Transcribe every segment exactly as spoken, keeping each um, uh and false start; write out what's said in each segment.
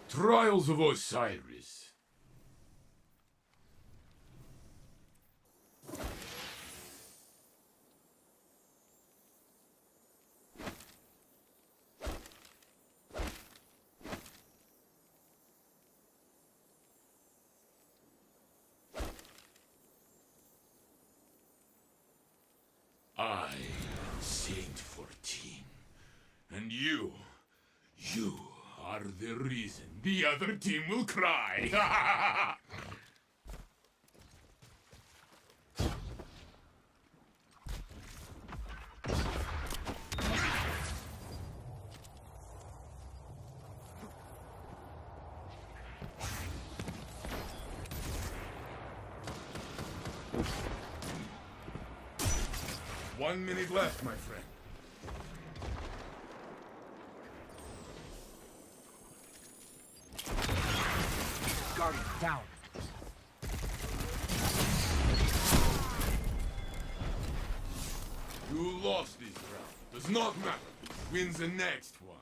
Trials of Osiris. I am Saint fourteen, and you, you are the reason the other team will cry. One minute left, my friend. Guardian, down. You lost this round. Does not matter. Wins the next one.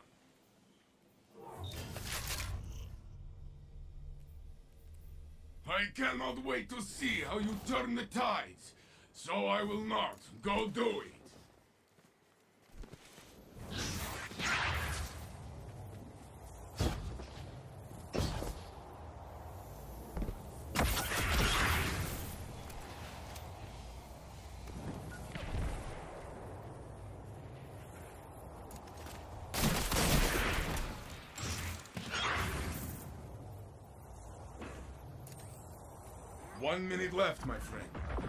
I cannot wait to see how you turn the tides. So I will not go do it. One minute left, my friend.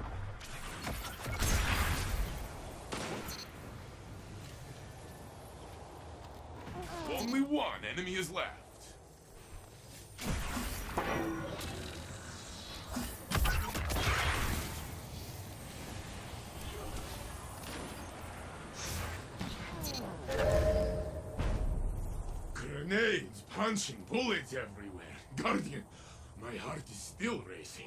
Only one enemy is left. Grenades, punching, bullets everywhere. Guardian, my heart is still racing.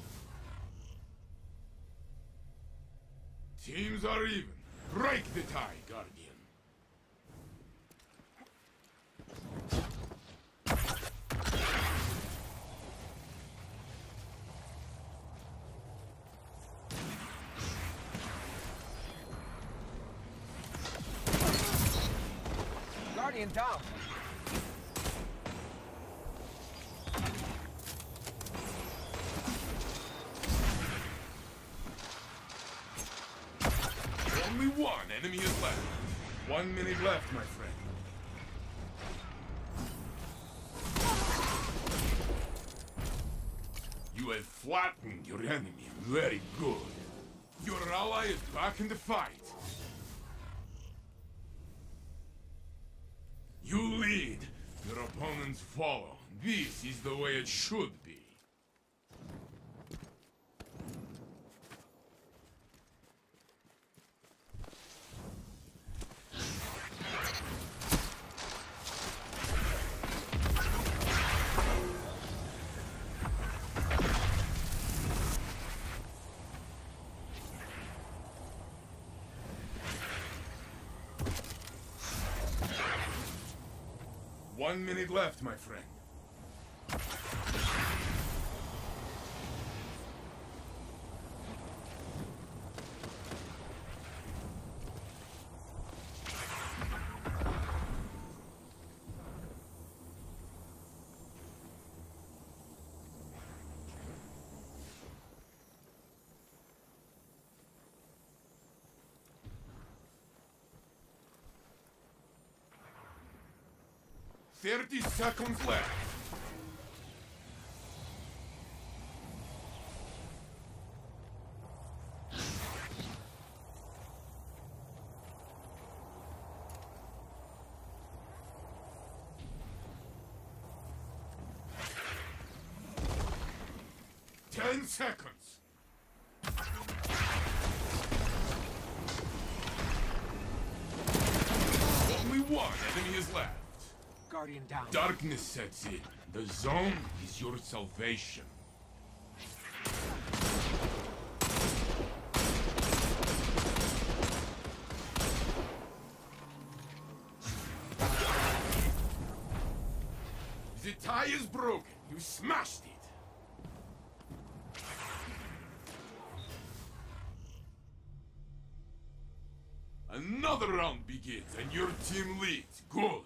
Teams are even. Break the tie, Guardian. Guardian down. Only one enemy is left. One minute left, my friend. You have flattened your enemy. Very good. Your ally is back in the fight. You lead. Your opponents follow. This is the way it should be. One minute left, my friend. Thirty seconds left. Ten seconds. Only one enemy is left. Guardian down. Darkness sets in. The zone is your salvation. The tide eye is broken. You smashed it. Another round begins, and your team leads. Good.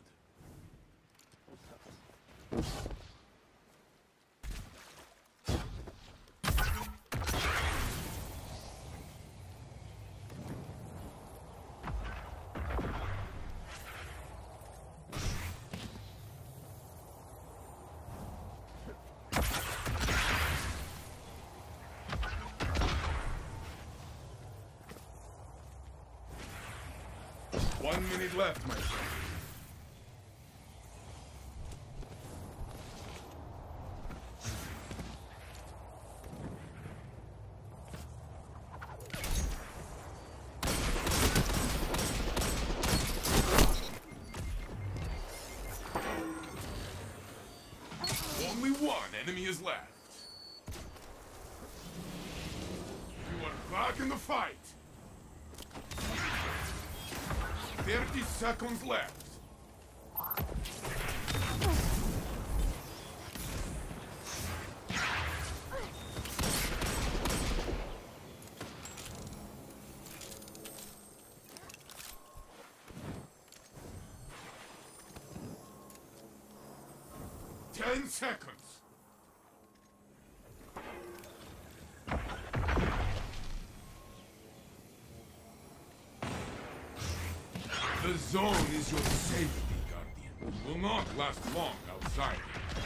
One minute left, my friend. Only one enemy is left. You are back in the fight. Thirty seconds left. Ten seconds. The zone is your safety, Guardian. You will not last long outside.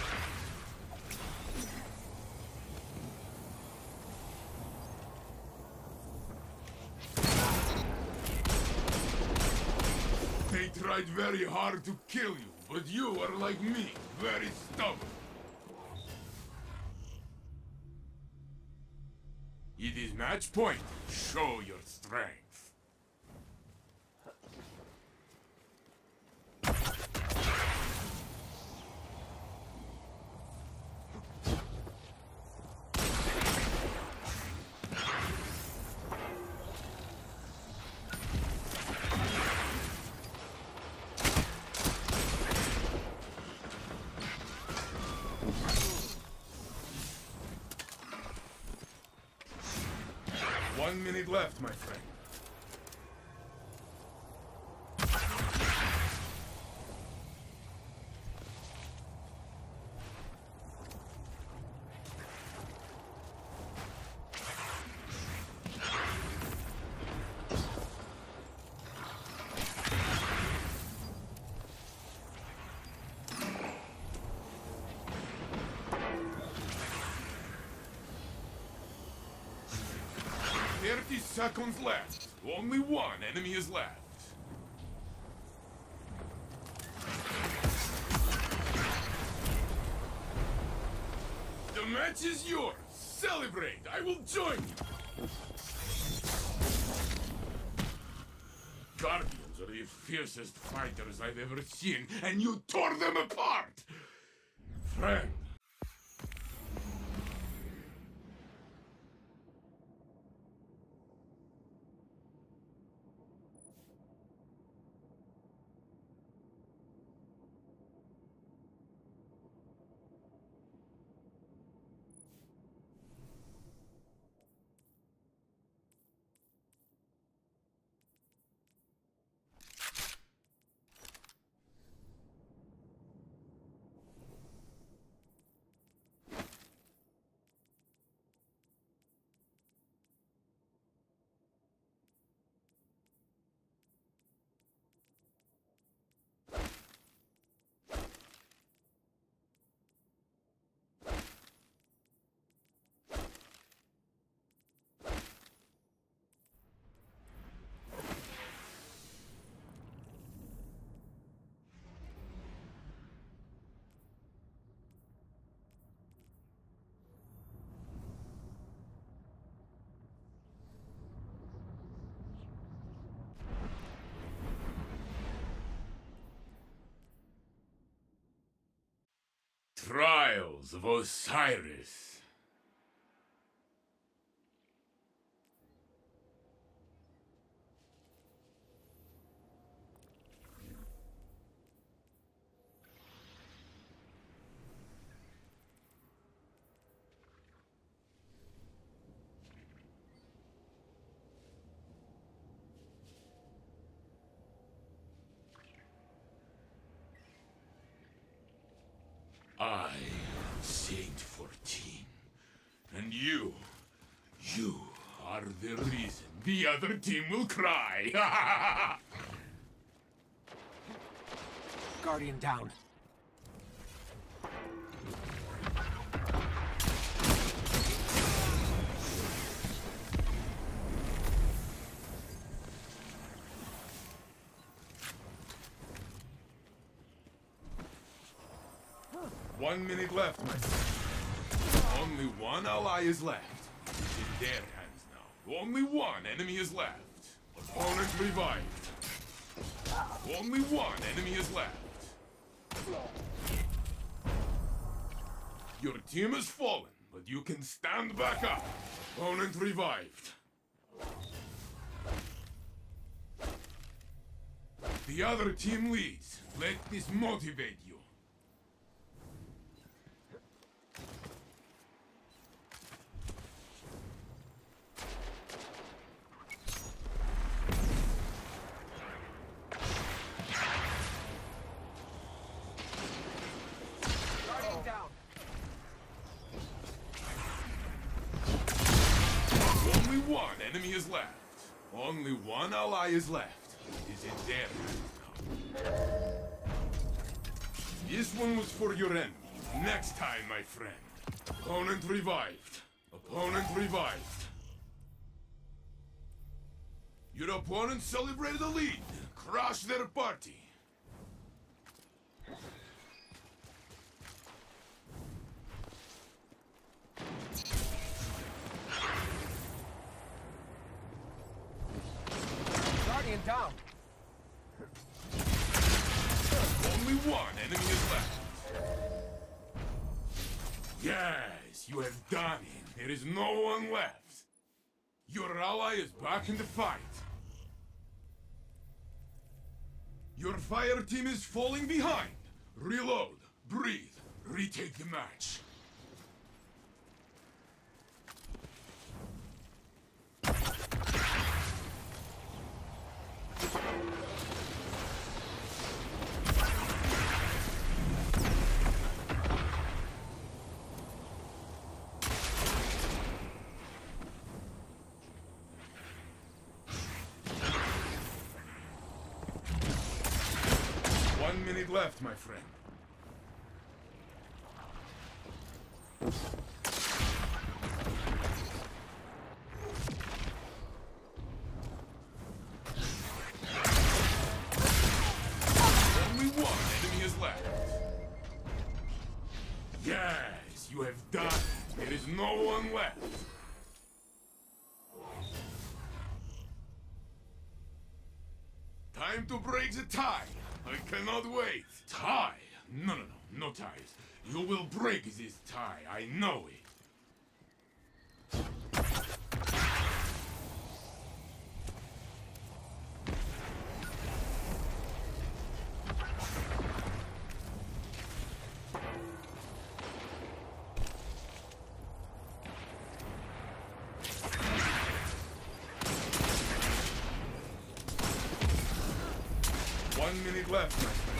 They tried very hard to kill you, but you are like me, very stubborn. It is match point. Show your strength. One minute left, my friend. Thirty seconds left. Only one enemy is left. The match is yours. Celebrate. I will join you. Guardians are the fiercest fighters I've ever seen, and you tore them apart! Friend. Trials of Osiris. I am Saint fourteen. And you, you are the reason the other team will cry. Guardian down. One minute left, my friend. Only one ally is left. It's in their hands now. Only one enemy is left. Opponent revived. Only one enemy is left. Your team has fallen, but you can stand back up. Opponent revived. The other team leads. Let this motivate you. Guardian down. Only one enemy is left. Only one ally is left. It is in their hands now. This one was for your enemy. Next time, my friend. Opponent revived. Opponent revived. Your opponent celebrated a lead. Crush their party. Guardian down. Only one enemy is left. Yes, you have done it. There is no one left. Your ally is back in the fight. Your fire team is falling behind. Reload, breathe, retake the match. One minute left, my friend. Only one enemy is left. Yes, you have done it. There is no one left. Time to break the tie. I cannot wait. Tie? No, no, no, no ties. You will break this tie. I know it. One minute left, my friend.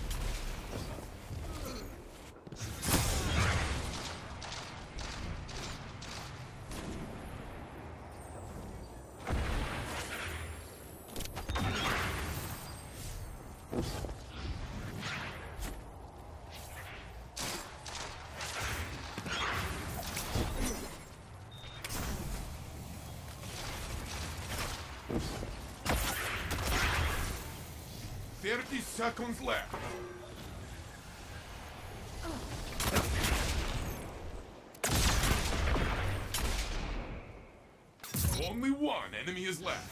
Thirty seconds left. Only one enemy is left.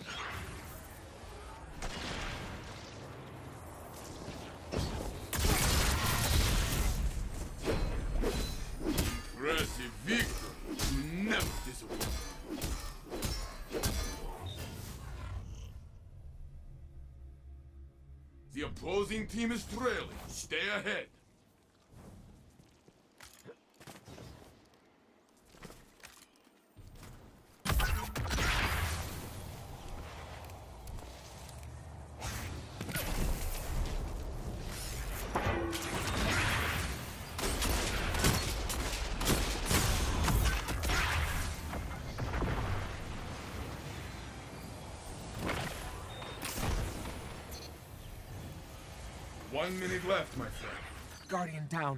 Impressive victory. You never disappoint. The opposing team is trailing. Stay ahead. One minute left, my friend. Guardian down.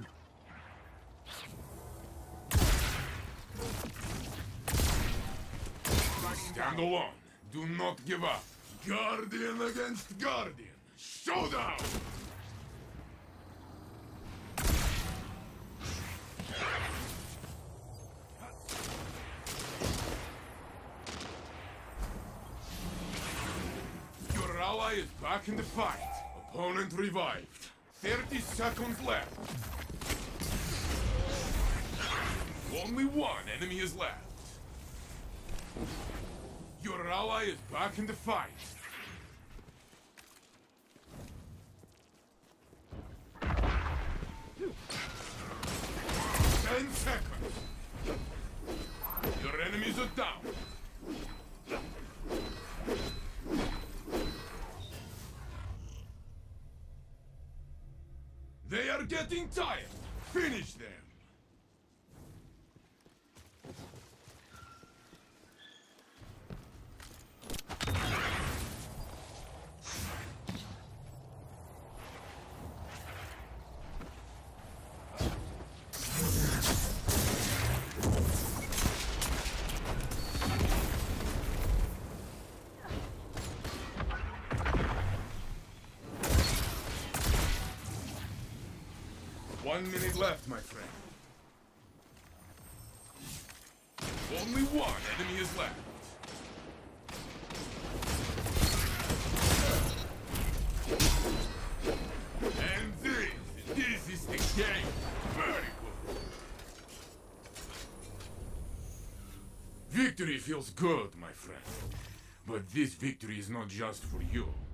Guardian Stand down. alone. Do not give up. Guardian against Guardian. Showdown! Your ally is back in the fight. Opponent revived. thirty seconds left. Only one enemy is left. Your ally is back in the fight. Ten seconds. Your enemies are down. They are getting tired. Finish them. One minute left, my friend. Only one enemy is left. And this, this is the game. Very good. Victory feels good, my friend. But this victory is not just for you.